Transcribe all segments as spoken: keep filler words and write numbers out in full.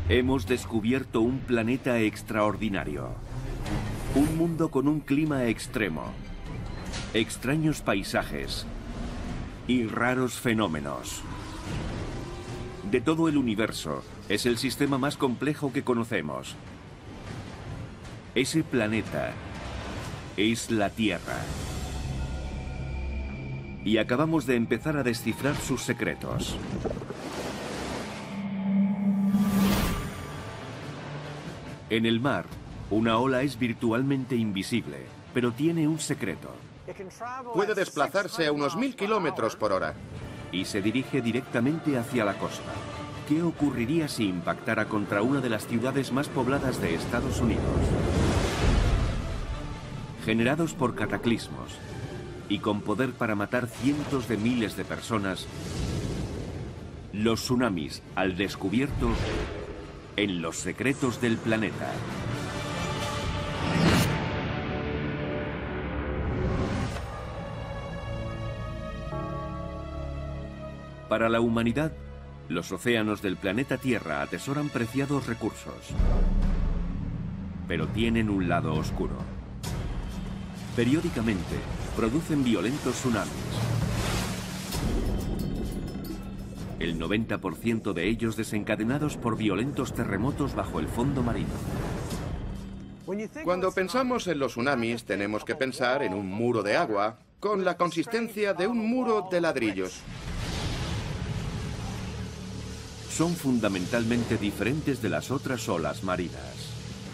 Hemos descubierto un planeta extraordinario. Un mundo con un clima extremo, extraños paisajes y raros fenómenos. De todo el universo, es el sistema más complejo que conocemos. Ese planeta es la Tierra. Y acabamos de empezar a descifrar sus secretos. En el mar, una ola es virtualmente invisible, pero tiene un secreto. Puede desplazarse a unos mil kilómetros por hora. Y se dirige directamente hacia la costa. ¿Qué ocurriría si impactara contra una de las ciudades más pobladas de Estados Unidos? Generados por cataclismos y con poder para matar cientos de miles de personas, los tsunamis al descubierto en los secretos del planeta. Para la humanidad, los océanos del planeta Tierra atesoran preciados recursos, pero tienen un lado oscuro. Periódicamente, producen violentos tsunamis. El noventa por ciento de ellos desencadenados por violentos terremotos bajo el fondo marino. Cuando pensamos en los tsunamis, tenemos que pensar en un muro de agua con la consistencia de un muro de ladrillos. Son fundamentalmente diferentes de las otras olas marinas.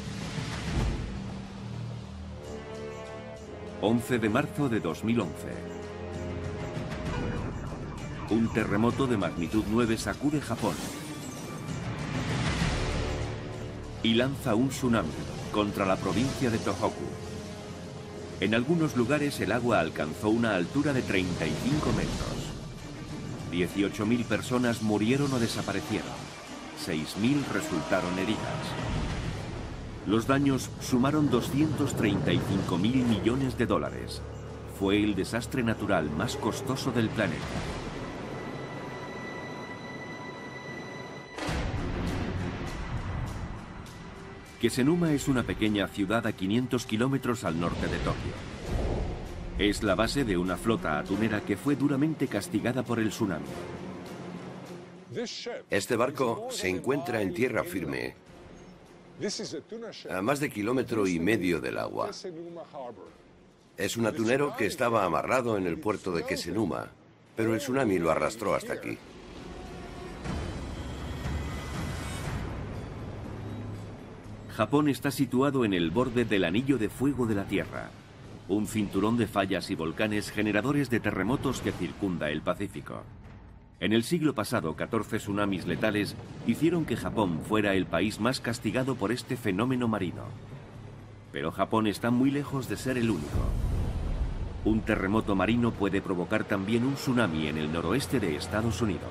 once de marzo de dos mil once. Un terremoto de magnitud nueve sacude Japón y lanza un tsunami contra la provincia de Tohoku. En algunos lugares el agua alcanzó una altura de treinta y cinco metros. dieciocho mil personas murieron o desaparecieron. seis mil resultaron heridas. Los daños sumaron doscientos treinta y cinco mil millones de dólares. Fue el desastre natural más costoso del planeta. Kesenuma es una pequeña ciudad a quinientos kilómetros al norte de Tokio. Es la base de una flota atunera que fue duramente castigada por el tsunami. Este barco se encuentra en tierra firme, a más de kilómetro y medio del agua. Es un atunero que estaba amarrado en el puerto de Kesenuma, pero el tsunami lo arrastró hasta aquí. Japón está situado en el borde del anillo de fuego de la Tierra, un cinturón de fallas y volcanes generadores de terremotos que circunda el Pacífico. En el siglo pasado, catorce tsunamis letales hicieron que Japón fuera el país más castigado por este fenómeno marino. Pero Japón está muy lejos de ser el único. Un terremoto marino puede provocar también un tsunami en el noroeste de Estados Unidos.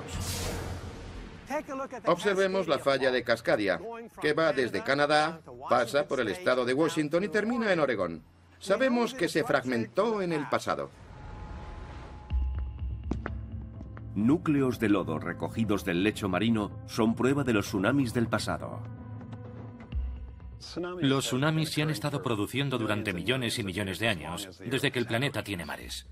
Observemos la falla de Cascadia, que va desde Canadá, pasa por el estado de Washington y termina en Oregón. Sabemos que se fragmentó en el pasado. Núcleos de lodo recogidos del lecho marino son prueba de los tsunamis del pasado. Los tsunamis se han estado produciendo durante millones y millones de años, desde que el planeta tiene mares.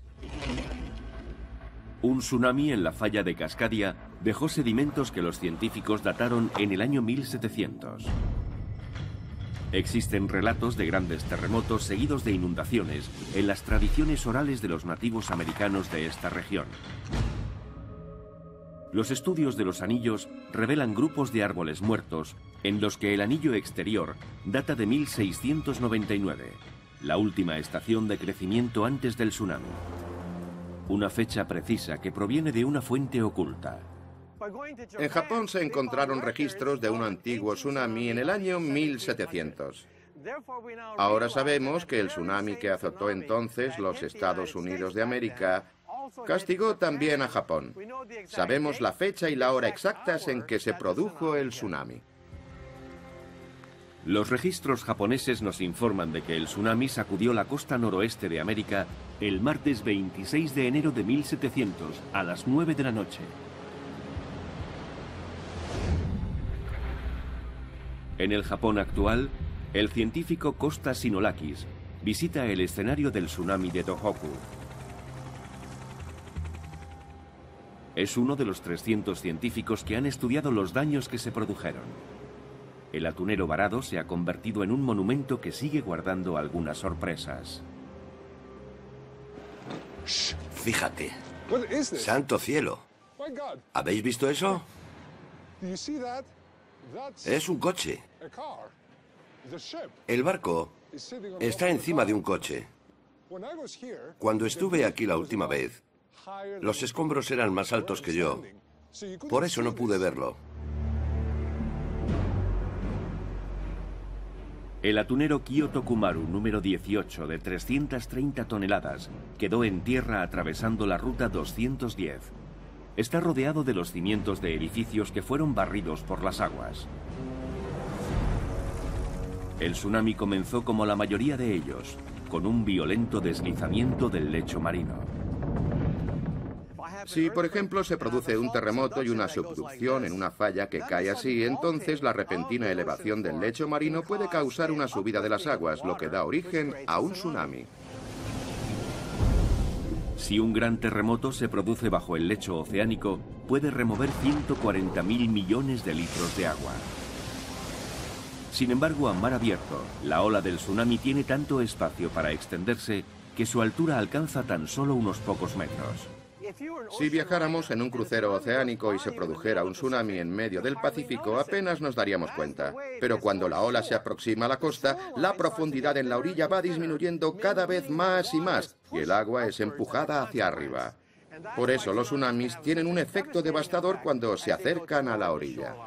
Un tsunami en la falla de Cascadia dejó sedimentos que los científicos dataron en el año mil setecientos. Existen relatos de grandes terremotos seguidos de inundaciones en las tradiciones orales de los nativos americanos de esta región. Los estudios de los anillos revelan grupos de árboles muertos en los que el anillo exterior data de mil seiscientos noventa y nueve, la última estación de crecimiento antes del tsunami. Una fecha precisa que proviene de una fuente oculta. En Japón se encontraron registros de un antiguo tsunami en el año mil setecientos. Ahora sabemos que el tsunami que azotó entonces los Estados Unidos de América castigó también a Japón. Sabemos la fecha y la hora exactas en que se produjo el tsunami. Los registros japoneses nos informan de que el tsunami sacudió la costa noroeste de América el martes veintiséis de enero de mil setecientos a las nueve de la noche. En el Japón actual, el científico Kostas Sinolakis visita el escenario del tsunami de Tohoku. Es uno de los trescientos científicos que han estudiado los daños que se produjeron. El atunero varado se ha convertido en un monumento que sigue guardando algunas sorpresas. Fíjate. ¡Santo cielo! ¿Habéis visto eso? Es un coche. El barco está encima de un coche. Cuando estuve aquí la última vez, los escombros eran más altos que yo. Por eso no pude verlo. El atunero Kyoto Kumaru número dieciocho, de trescientas treinta toneladas, quedó en tierra atravesando la ruta doscientos diez. Está rodeado de los cimientos de edificios que fueron barridos por las aguas. El tsunami comenzó como la mayoría de ellos, con un violento deslizamiento del lecho marino. Si, por ejemplo, se produce un terremoto y una subducción en una falla que cae así, entonces la repentina elevación del lecho marino puede causar una subida de las aguas, lo que da origen a un tsunami. Si un gran terremoto se produce bajo el lecho oceánico, puede remover ciento cuarenta mil millones de litros de agua. Sin embargo, a mar abierto, la ola del tsunami tiene tanto espacio para extenderse que su altura alcanza tan solo unos pocos metros. Si viajáramos en un crucero oceánico y se produjera un tsunami en medio del Pacífico, apenas nos daríamos cuenta. Pero cuando la ola se aproxima a la costa, la profundidad en la orilla va disminuyendo cada vez más y más, y el agua es empujada hacia arriba. Por eso los tsunamis tienen un efecto devastador cuando se acercan a la orilla.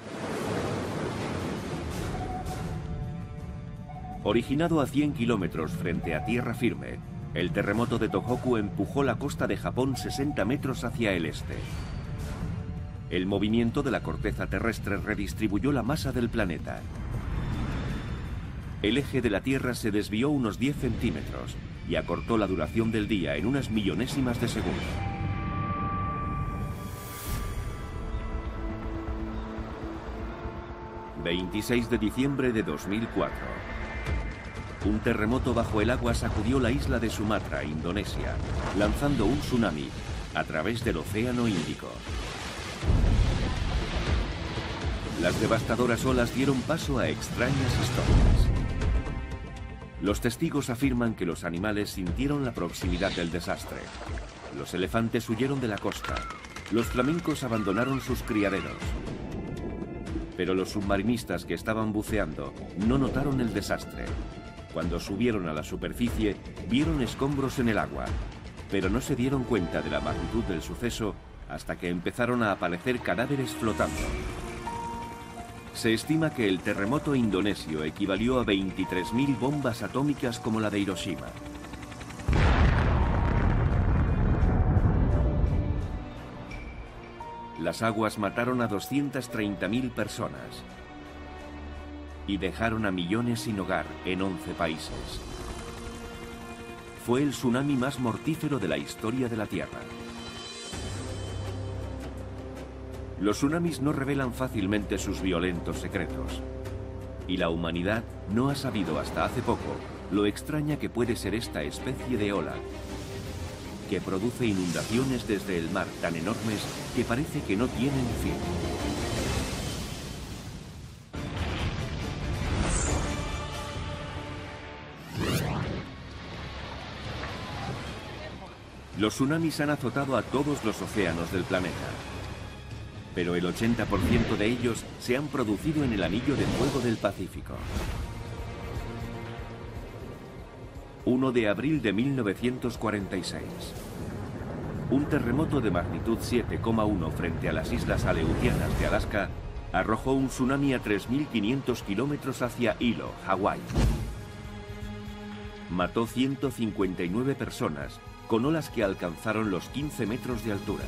Originado a cien kilómetros frente a tierra firme, el terremoto de Tohoku empujó la costa de Japón sesenta metros hacia el este. El movimiento de la corteza terrestre redistribuyó la masa del planeta. El eje de la Tierra se desvió unos diez centímetros y acortó la duración del día en unas millonésimas de segundo. veintiséis de diciembre de dos mil cuatro. Un terremoto bajo el agua sacudió la isla de Sumatra, Indonesia, lanzando un tsunami a través del Océano Índico. Las devastadoras olas dieron paso a extrañas historias. Los testigos afirman que los animales sintieron la proximidad del desastre. Los elefantes huyeron de la costa. Los flamencos abandonaron sus criaderos. Pero los submarinistas que estaban buceando no notaron el desastre. Cuando subieron a la superficie, vieron escombros en el agua, pero no se dieron cuenta de la magnitud del suceso hasta que empezaron a aparecer cadáveres flotando. Se estima que el terremoto indonesio equivalió a veintitrés mil bombas atómicas como la de Hiroshima. Las aguas mataron a doscientas treinta mil personas y dejaron a millones sin hogar en once países. Fue el tsunami más mortífero de la historia de la Tierra. Los tsunamis no revelan fácilmente sus violentos secretos, y la humanidad no ha sabido hasta hace poco lo extraña que puede ser esta especie de ola, que produce inundaciones desde el mar tan enormes que parece que no tienen fin. Los tsunamis han azotado a todos los océanos del planeta, pero el ochenta por ciento de ellos se han producido en el anillo de fuego del Pacífico. uno de abril de mil novecientos cuarenta y seis. Un terremoto de magnitud siete coma uno frente a las islas Aleutianas de Alaska arrojó un tsunami a tres mil quinientos kilómetros hacia Hilo, Hawái. Mató ciento cincuenta y nueve personas, con olas que alcanzaron los quince metros de altura.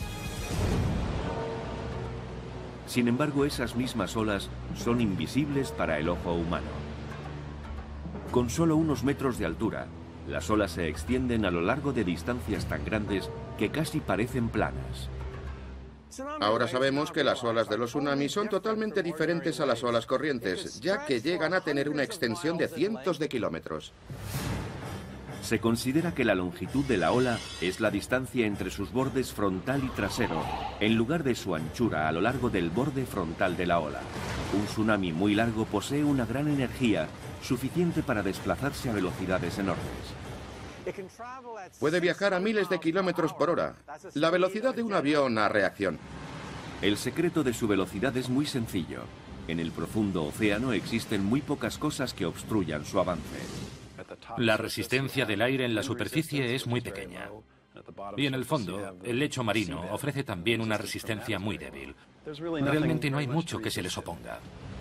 Sin embargo, esas mismas olas son invisibles para el ojo humano. Con solo unos metros de altura, las olas se extienden a lo largo de distancias tan grandes que casi parecen planas. Ahora sabemos que las olas de los tsunamis son totalmente diferentes a las olas corrientes, ya que llegan a tener una extensión de cientos de kilómetros. Se considera que la longitud de la ola es la distancia entre sus bordes frontal y trasero, en lugar de su anchura a lo largo del borde frontal de la ola. Un tsunami muy largo posee una gran energía, suficiente para desplazarse a velocidades enormes. Puede viajar a miles de kilómetros por hora, la velocidad de un avión a reacción. El secreto de su velocidad es muy sencillo. En el profundo océano existen muy pocas cosas que obstruyan su avance. La resistencia del aire en la superficie es muy pequeña. Y en el fondo, el lecho marino ofrece también una resistencia muy débil. Realmente no hay mucho que se les oponga.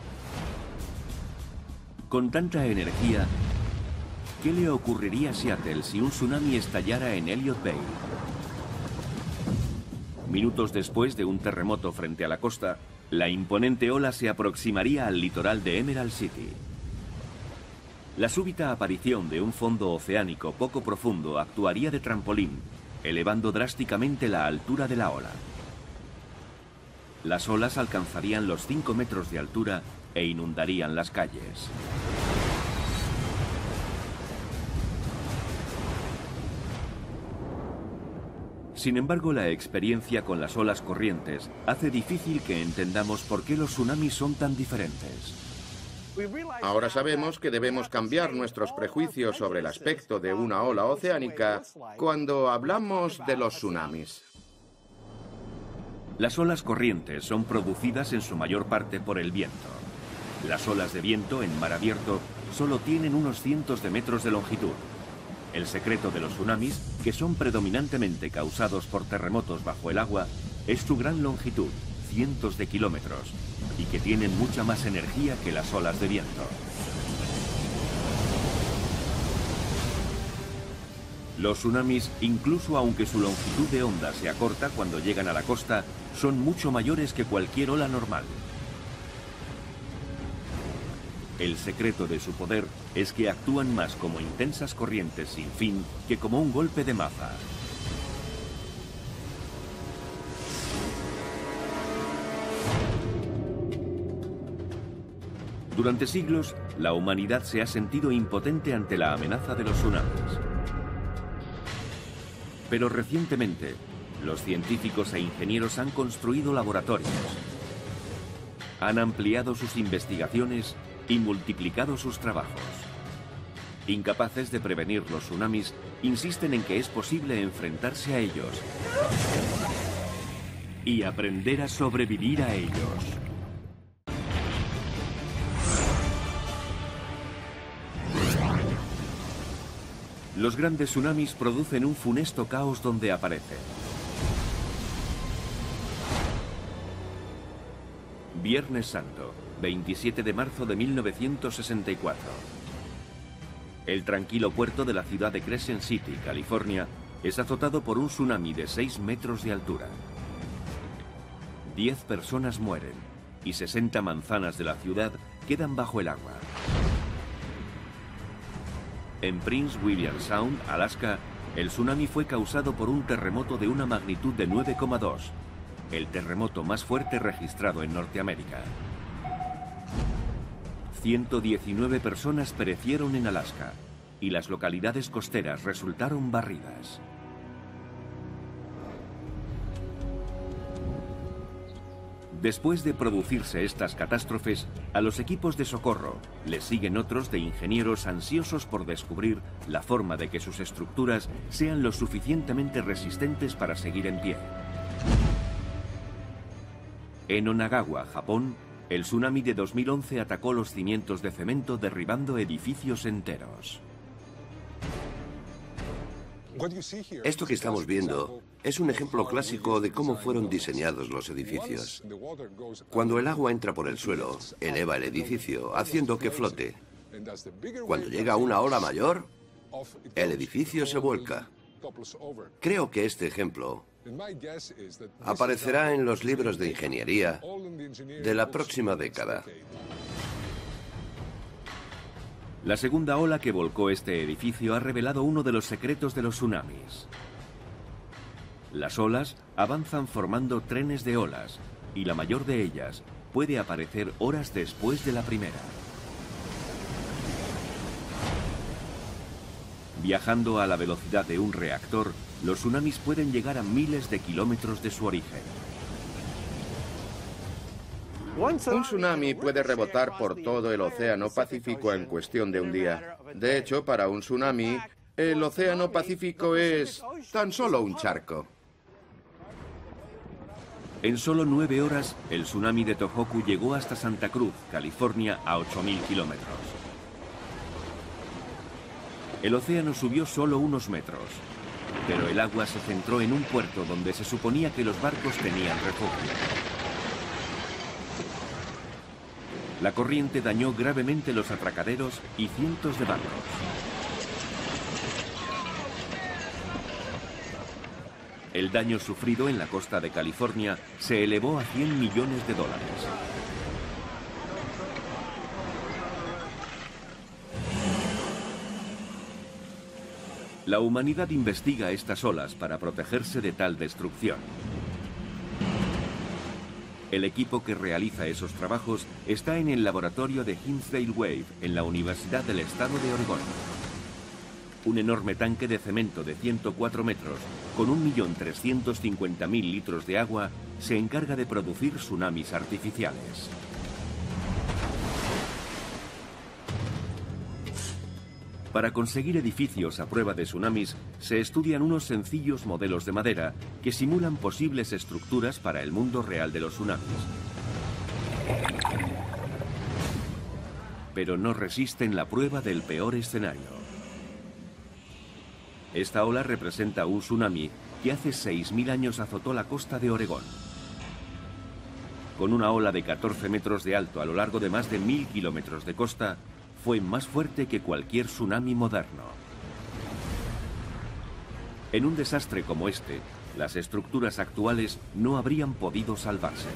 Con tanta energía, ¿qué le ocurriría a Seattle si un tsunami estallara en Elliott Bay? Minutos después de un terremoto frente a la costa, la imponente ola se aproximaría al litoral de Emerald City. La súbita aparición de un fondo oceánico poco profundo actuaría de trampolín, elevando drásticamente la altura de la ola. Las olas alcanzarían los cinco metros de altura e inundarían las calles. Sin embargo, la experiencia con las olas corrientes hace difícil que entendamos por qué los tsunamis son tan diferentes. Ahora sabemos que debemos cambiar nuestros prejuicios sobre el aspecto de una ola oceánica cuando hablamos de los tsunamis. Las olas corrientes son producidas en su mayor parte por el viento. Las olas de viento en mar abierto solo tienen unos cientos de metros de longitud. El secreto de los tsunamis, que son predominantemente causados por terremotos bajo el agua, es su gran longitud, cientos de kilómetros, y que tienen mucha más energía que las olas de viento. Los tsunamis, incluso aunque su longitud de onda se acorta cuando llegan a la costa, son mucho mayores que cualquier ola normal. El secreto de su poder es que actúan más como intensas corrientes sin fin que como un golpe de maza. Durante siglos, la humanidad se ha sentido impotente ante la amenaza de los tsunamis. Pero recientemente, los científicos e ingenieros han construido laboratorios, han ampliado sus investigaciones y multiplicado sus trabajos. Incapaces de prevenir los tsunamis, insisten en que es posible enfrentarse a ellos y aprender a sobrevivir a ellos. Los grandes tsunamis producen un funesto caos donde aparecen. Viernes Santo, veintisiete de marzo de mil novecientos sesenta y cuatro. El tranquilo puerto de la ciudad de Crescent City, California, es azotado por un tsunami de seis metros de altura. Diez personas mueren y sesenta manzanas de la ciudad quedan bajo el agua. En Prince William Sound, Alaska, el tsunami fue causado por un terremoto de una magnitud de nueve coma dos, el terremoto más fuerte registrado en Norteamérica. ciento diecinueve personas perecieron en Alaska y las localidades costeras resultaron barridas. Después de producirse estas catástrofes, a los equipos de socorro les siguen otros de ingenieros ansiosos por descubrir la forma de que sus estructuras sean lo suficientemente resistentes para seguir en pie. En Onagawa, Japón, el tsunami de dos mil once atacó los cimientos de cemento derribando edificios enteros. Esto que estamos viendo es un ejemplo clásico de cómo fueron diseñados los edificios. Cuando el agua entra por el suelo, eleva el edificio, haciendo que flote. Cuando llega una ola mayor, el edificio se vuelca. Creo que este ejemplo aparecerá en los libros de ingeniería de la próxima década. La segunda ola que volcó este edificio ha revelado uno de los secretos de los tsunamis. Las olas avanzan formando trenes de olas, y la mayor de ellas puede aparecer horas después de la primera. Viajando a la velocidad de un reactor, los tsunamis pueden llegar a miles de kilómetros de su origen. Un tsunami puede rebotar por todo el Océano Pacífico en cuestión de un día. De hecho, para un tsunami, el Océano Pacífico es tan solo un charco. En solo nueve horas, el tsunami de Tohoku llegó hasta Santa Cruz, California, a ocho mil kilómetros. El océano subió solo unos metros, pero el agua se centró en un puerto donde se suponía que los barcos tenían refugio. La corriente dañó gravemente los atracaderos y cientos de barcos. El daño sufrido en la costa de California se elevó a cien millones de dólares. La humanidad investiga estas olas para protegerse de tal destrucción. El equipo que realiza esos trabajos está en el laboratorio de Hinsdale Wave en la Universidad del Estado de Oregón. Un enorme tanque de cemento de ciento cuatro metros, con un millón trescientos cincuenta mil litros de agua, se encarga de producir tsunamis artificiales. Para conseguir edificios a prueba de tsunamis, se estudian unos sencillos modelos de madera que simulan posibles estructuras para el mundo real de los tsunamis. Pero no resisten la prueba del peor escenario. Esta ola representa un tsunami que hace seis mil años azotó la costa de Oregón. Con una ola de catorce metros de alto a lo largo de más de mil kilómetros de costa, fue más fuerte que cualquier tsunami moderno. En un desastre como este, las estructuras actuales no habrían podido salvarse.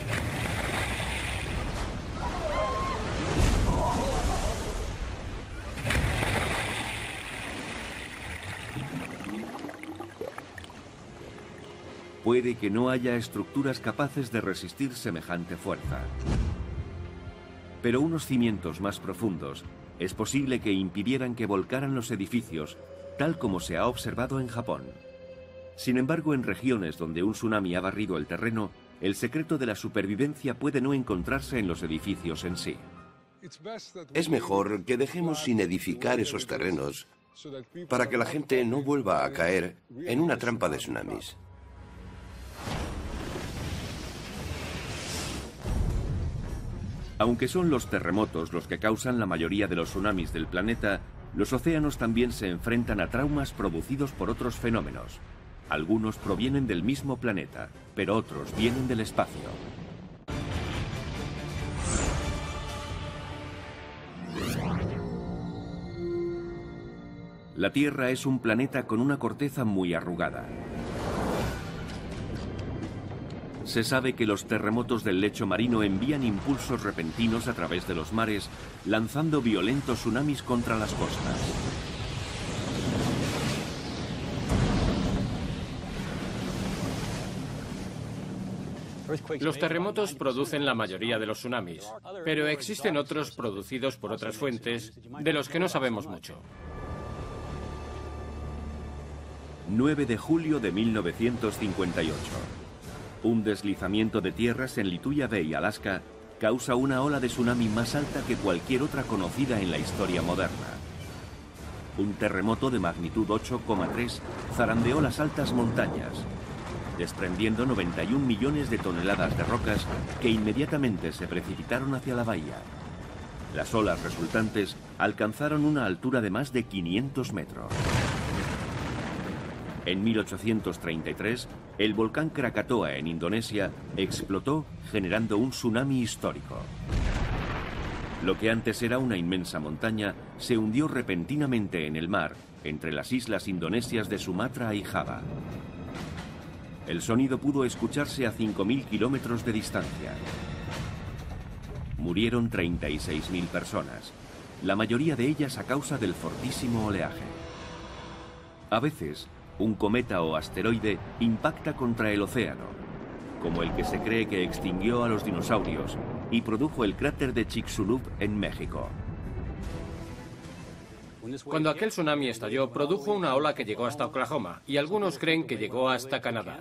Puede que no haya estructuras capaces de resistir semejante fuerza. Pero unos cimientos más profundos es posible que impidieran que volcaran los edificios, tal como se ha observado en Japón. Sin embargo, en regiones donde un tsunami ha barrido el terreno, el secreto de la supervivencia puede no encontrarse en los edificios en sí. Es mejor que dejemos sin edificar esos terrenos para que la gente no vuelva a caer en una trampa de tsunamis. Aunque son los terremotos los que causan la mayoría de los tsunamis del planeta, los océanos también se enfrentan a traumas producidos por otros fenómenos. Algunos provienen del mismo planeta, pero otros vienen del espacio. La Tierra es un planeta con una corteza muy arrugada. Se sabe que los terremotos del lecho marino envían impulsos repentinos a través de los mares, lanzando violentos tsunamis contra las costas. Los terremotos producen la mayoría de los tsunamis, pero existen otros producidos por otras fuentes de los que no sabemos mucho. nueve de julio de mil novecientos cincuenta y ocho. Un deslizamiento de tierras en Lituya Bay, Alaska, causa una ola de tsunami más alta que cualquier otra conocida en la historia moderna. Un terremoto de magnitud ocho coma tres zarandeó las altas montañas, desprendiendo noventa y un millones de toneladas de rocas que inmediatamente se precipitaron hacia la bahía. Las olas resultantes alcanzaron una altura de más de quinientos metros. En mil ochocientos treinta y tres, el volcán Krakatoa en Indonesia explotó, generando un tsunami histórico. Lo que antes era una inmensa montaña se hundió repentinamente en el mar, entre las islas indonesias de Sumatra y Java. El sonido pudo escucharse a cinco mil kilómetros de distancia. Murieron treinta y seis mil personas, la mayoría de ellas a causa del fortísimo oleaje. A veces, un cometa o asteroide impacta contra el océano, como el que se cree que extinguió a los dinosaurios y produjo el cráter de Chicxulub en México. Cuando aquel tsunami estalló, produjo una ola que llegó hasta Oklahoma, y algunos creen que llegó hasta Canadá.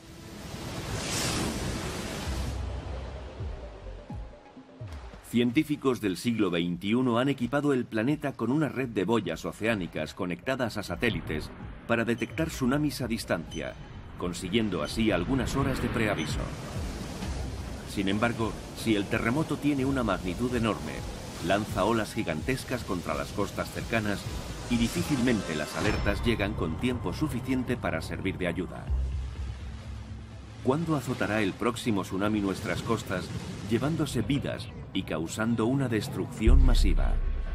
Científicos del siglo veintiuno han equipado el planeta con una red de boyas oceánicas conectadas a satélites para detectar tsunamis a distancia, consiguiendo así algunas horas de preaviso. Sin embargo, si el terremoto tiene una magnitud enorme, lanza olas gigantescas contra las costas cercanas y difícilmente las alertas llegan con tiempo suficiente para servir de ayuda. ¿Cuándo azotará el próximo tsunami nuestras costas, llevándose vidas y causando una destrucción masiva?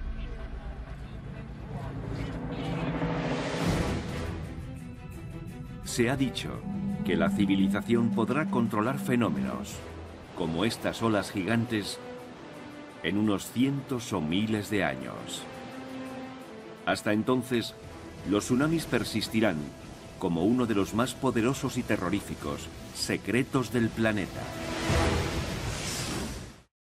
Se ha dicho que la civilización podrá controlar fenómenos, como estas olas gigantes, en unos cientos o miles de años. Hasta entonces, los tsunamis persistirán como uno de los más poderosos y terroríficos secretos del planeta.